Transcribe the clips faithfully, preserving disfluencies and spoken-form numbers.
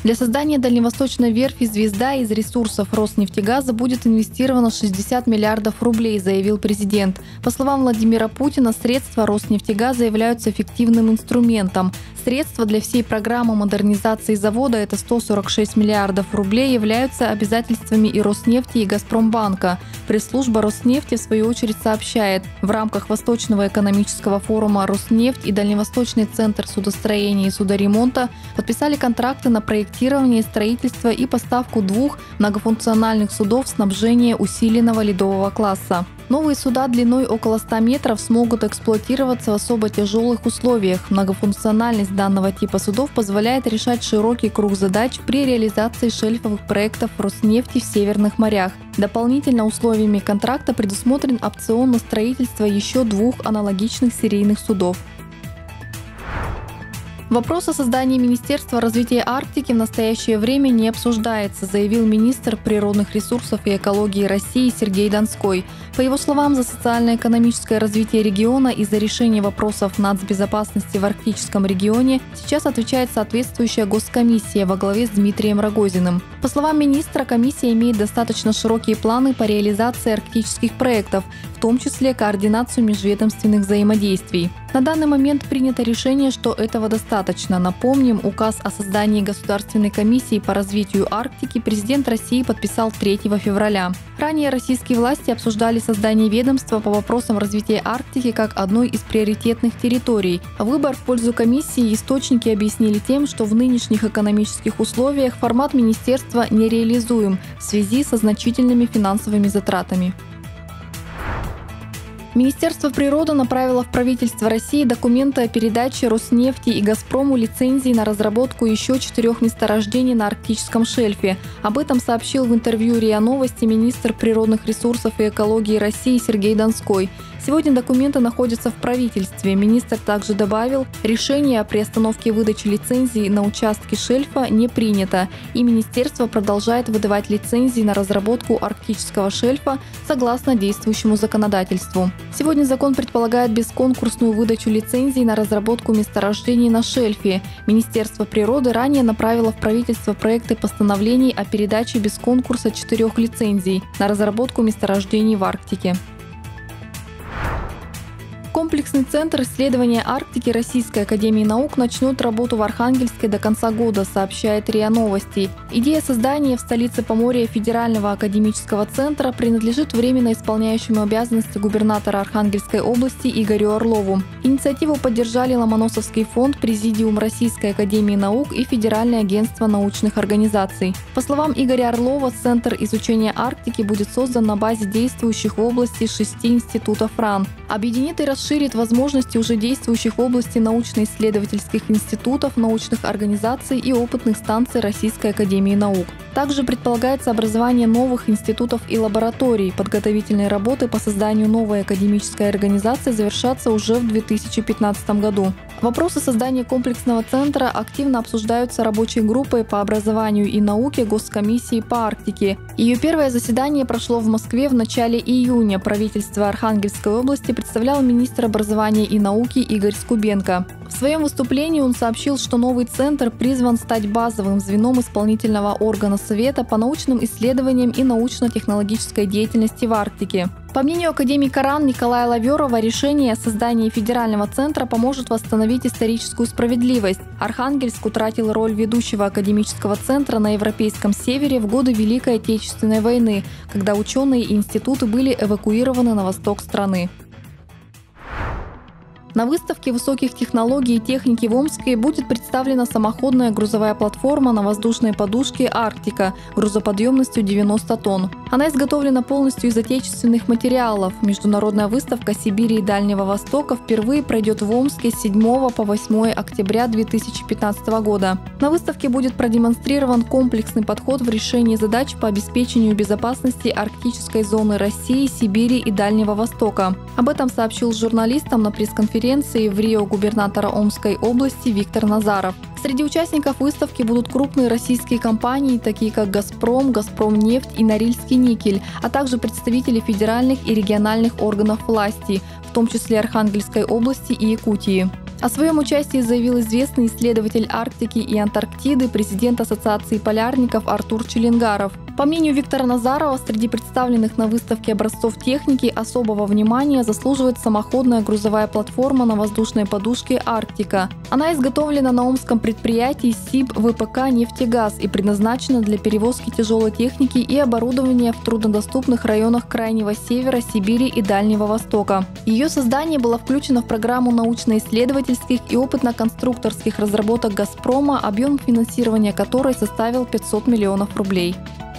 Для создания дальневосточной верфи «Звезда» из ресурсов Роснефтегаза будет инвестировано шестьдесят миллиардов рублей, заявил президент. По словам Владимира Путина, средства Роснефтегаза являются эффективным инструментом. Средства для всей программы модернизации завода, это сто сорок шесть миллиардов рублей, являются обязательствами и Роснефти, и Газпромбанка. Пресс-служба Роснефти, в свою очередь, сообщает, в рамках Восточного экономического форума Роснефть и Дальневосточный центр судостроения и судоремонта подписали контракты на проектирование, строительство и поставку двух многофункциональных судов снабжения усиленного ледового класса. Новые суда длиной около ста метров смогут эксплуатироваться в особо тяжелых условиях. Многофункциональность данного типа судов позволяет решать широкий круг задач при реализации шельфовых проектов Роснефти в северных морях. Дополнительно условиями контракта предусмотрен опцион на строительство еще двух аналогичных серийных судов. Вопрос о создании Министерства развития Арктики в настоящее время не обсуждается, заявил министр природных ресурсов и экологии России Сергей Донской. По его словам, за социально-экономическое развитие региона и за решение вопросов нацбезопасности в арктическом регионе сейчас отвечает соответствующая госкомиссия во главе с Дмитрием Рогозиным. По словам министра, комиссия имеет достаточно широкие планы по реализации арктических проектов, в том числе координацию межведомственных взаимодействий. На данный момент принято решение, что этого достаточно. Напомним, указ о создании Государственной комиссии по развитию Арктики президент России подписал третьего февраля. Ранее российские власти обсуждали создание ведомства по вопросам развития Арктики как одной из приоритетных территорий. Выбор в пользу комиссии источники объяснили тем, что в нынешних экономических условиях формат министерства нереализуем в связи со значительными финансовыми затратами. Министерство природы направило в правительство России документы о передаче Роснефти и Газпрому лицензий на разработку еще четырех месторождений на арктическом шельфе. Об этом сообщил в интервью РИА Новости министр природных ресурсов и экологии России Сергей Донской. Сегодня документы находятся в правительстве. Министр также добавил, решение о приостановке выдачи лицензий на участке шельфа не принято, и министерство продолжает выдавать лицензии на разработку арктического шельфа согласно действующему законодательству. Сегодня закон предполагает бесконкурсную выдачу лицензий на разработку месторождений на шельфе. Министерство природы ранее направило в правительство проекты постановлений о передаче без конкурса четырех лицензий на разработку месторождений в Арктике. Комплексный центр исследования Арктики Российской академии наук начнет работу в Архангельске до конца года, сообщает РИА Новости. Идея создания в столице Поморья федерального академического центра принадлежит временно исполняющему обязанности губернатора Архангельской области Игорю Орлову. Инициативу поддержали Ломоносовский фонд, Президиум Российской академии наук и Федеральное агентство научных организаций. По словам Игоря Орлова, Центр изучения Арктики будет создан на базе действующих в области шести институтов РАН. Объединит и расширит возможности уже действующих в области научно-исследовательских институтов, научных организаций и опытных станций Российской академии наук. Также предполагается образование новых институтов и лабораторий. Подготовительные работы по созданию новой академической организации завершатся уже в две тысячи пятнадцатом году. Вопросы создания комплексного центра активно обсуждаются рабочей группой по образованию и науке Госкомиссии по Арктике. Ее первое заседание прошло в Москве в начале июня. Правительство Архангельской области представлял министр образования и науки Игорь Скубенко. В своем выступлении он сообщил, что новый центр призван стать базовым звеном исполнительного органа Совета по научным исследованиям и научно-технологической деятельности в Арктике. По мнению академика РАН Николая Лаверова, решение о создании федерального центра поможет восстановить историческую справедливость. Архангельск утратил роль ведущего академического центра на Европейском севере в годы Великой Отечественной войны, когда ученые и институты были эвакуированы на восток страны. На выставке высоких технологий и техники в Омске будет представлена самоходная грузовая платформа на воздушной подушке «Арктика» грузоподъемностью девяносто тонн. Она изготовлена полностью из отечественных материалов. Международная выставка Сибири и Дальнего Востока впервые пройдет в Омске с седьмого по восьмое октября две тысячи пятнадцатого года. На выставке будет продемонстрирован комплексный подход в решении задач по обеспечению безопасности арктической зоны России, Сибири и Дальнего Востока. Об этом сообщил журналистам на пресс-конференции в Рио губернатора Омской области Виктор Назаров. Среди участников выставки будут крупные российские компании, такие как «Газпром», «Газпромнефть» и «Норильский никель», а также представители федеральных и региональных органов власти, в том числе Архангельской области и Якутии. О своем участии заявил известный исследователь Арктики и Антарктиды, президент Ассоциации полярников Артур Челенгаров. По мнению Виктора Назарова, среди представленных на выставке образцов техники особого внимания заслуживает самоходная грузовая платформа на воздушной подушке «Арктика». Она изготовлена на омском предприятии СИБ-ВПК «Нефтегаз» и предназначена для перевозки тяжелой техники и оборудования в труднодоступных районах Крайнего Севера, Сибири и Дальнего Востока. Ее создание было включено в программу научно-исследовательских и опытно-конструкторских разработок «Газпрома», объем финансирования которой составил пятьсот миллионов рублей.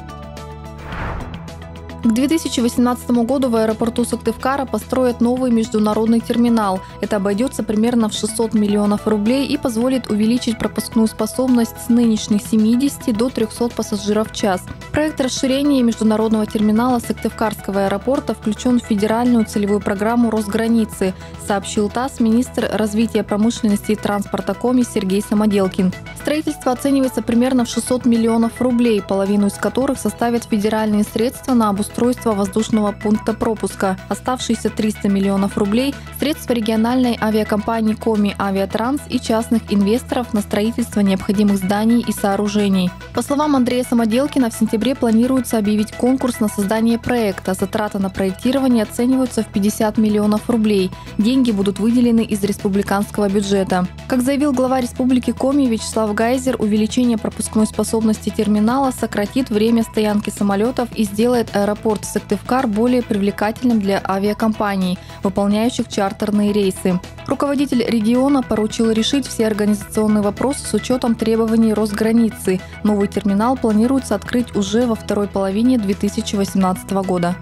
К две тысячи восемнадцатому году в аэропорту Сыктывкара построят новый международный терминал. Это обойдется примерно в шестьсот миллионов рублей и позволит увеличить пропускную способность с нынешних семидесяти до трёхсот пассажиров в час. Проект расширения международного терминала Сыктывкарского аэропорта включен в федеральную целевую программу Росграницы, сообщил ТАСС министр развития промышленности и транспорта Коми Сергей Самоделкин. Строительство оценивается примерно в шестьсот миллионов рублей, половину из которых составят федеральные средства на обустройство воздушного пункта пропуска. Оставшиеся триста миллионов рублей – средства региональной авиакомпании Коми Авиатранс и частных инвесторов на строительство необходимых зданий и сооружений. По словам Андрея Самоделкина, в сентябре планируется объявить конкурс на создание проекта. Затраты на проектирование оцениваются в пятьдесят миллионов рублей. Деньги будут выделены из республиканского бюджета. Как заявил глава Республики Коми Вячеслав Гайзер, увеличение пропускной способности терминала сократит время стоянки самолетов и сделает аэропорт Сыктывкар более привлекательным для авиакомпаний, выполняющих чартерные рейсы. Руководитель региона поручил решить все организационные вопросы с учетом требований Росграницы. Новый терминал планируется открыть уже во второй половине две тысячи восемнадцатого года.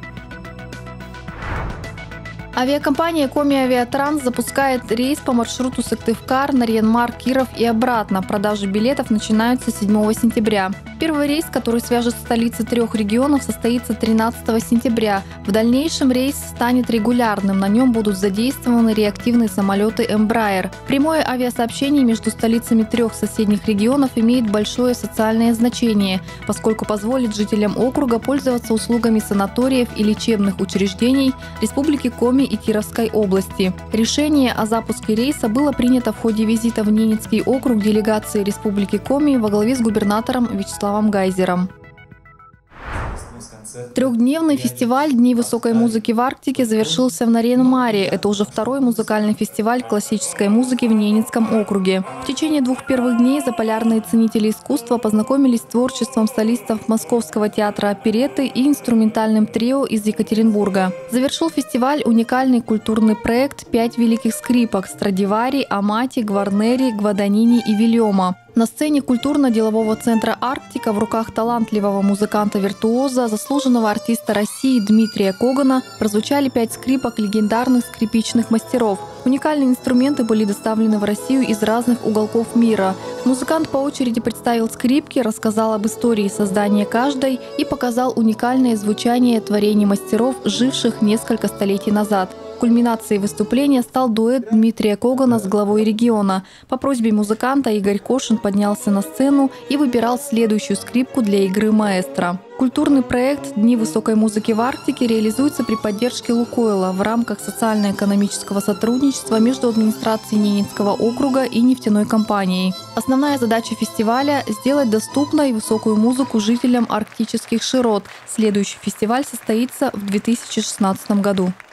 Авиакомпания Коми Авиатранс запускает рейс по маршруту Сыктывкар, Нарьян-Мар, Киров и обратно. Продажи билетов начинаются седьмого сентября. Первый рейс, который свяжет столицы трех регионов, состоится тринадцатого сентября. В дальнейшем рейс станет регулярным. На нем будут задействованы реактивные самолеты Embraer. Прямое авиасообщение между столицами трех соседних регионов имеет большое социальное значение, поскольку позволит жителям округа пользоваться услугами санаториев и лечебных учреждений Республики Коми и Кировской области. Решение о запуске рейса было принято в ходе визита в Ненецкий округ делегации Республики Коми во главе с губернатором Вячеславом Гайзером. Трехдневный фестиваль «Дни высокой музыки в Арктике» завершился в Нарьян-Маре. Это уже второй музыкальный фестиваль классической музыки в Ненецком округе. В течение двух первых дней заполярные ценители искусства познакомились с творчеством солистов Московского театра оперетты и инструментальным трио из Екатеринбурга. Завершил фестиваль уникальный культурный проект «Пять великих скрипок» Страдивари, Амати, Гварнери, Гваданини и Вильома. На сцене культурно-делового центра «Арктика» в руках талантливого музыканта-виртуоза, заслуженного артиста России Дмитрия Когана прозвучали пять скрипок легендарных скрипичных мастеров. Уникальные инструменты были доставлены в Россию из разных уголков мира. Музыкант по очереди представил скрипки, рассказал об истории создания каждой и показал уникальное звучание творений мастеров, живших несколько столетий назад. Кульминацией выступления стал дуэт Дмитрия Когана с главой региона. По просьбе музыканта Игорь Кошин поднялся на сцену и выбирал следующую скрипку для игры маэстро. Культурный проект «Дни высокой музыки в Арктике» реализуется при поддержке «Лукойла» в рамках социально-экономического сотрудничества между администрацией Ненецкого округа и нефтяной компанией. Основная задача фестиваля – сделать доступной высокую музыку жителям арктических широт. Следующий фестиваль состоится в две тысячи шестнадцатом году.